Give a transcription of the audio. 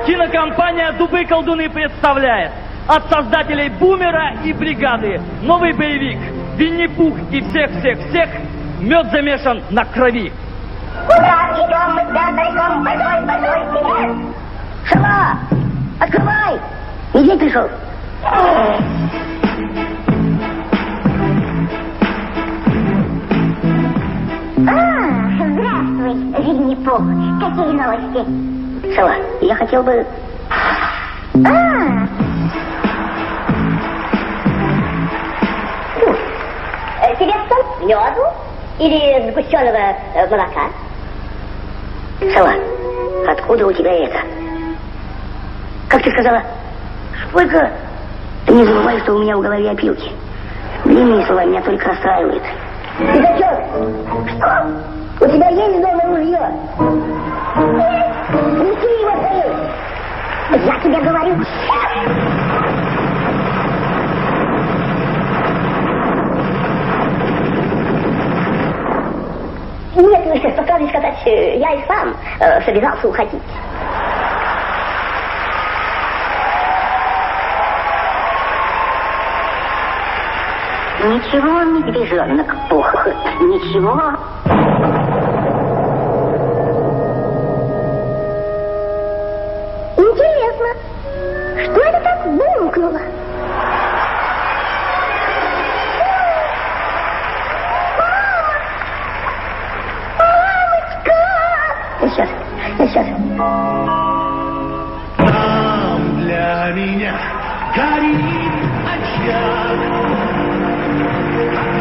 Кинокомпания «Дубы-колдуны» представляет от создателей «Бумера» и «Бригады» новый боевик «Винни-Пух и всех-всех-всех. Мед замешан на крови». Куда идем мы с Беатриком? Большой секрет. Шала, открывай! Медведь пришел. Здравствуй, Винни-Пух. Какие новости? Шала, я хотел бы... Тебе что, меду? Или сгущенного молока? Шала, откуда у тебя это? Как ты сказала? Сколько? Не забывай, что у меня в голове опилки. Длинные слова меня только расстраивают. Ты зачем? Что? У тебя есть дома ружье? Неси его скорее. Я тебе говорю. Нет, по правде сказать, я и сам собирался уходить. Ничего, медвежонок Пух, ничего. Интересно, что это так бумкнуло? Сейчас. Там для меня горит очаг.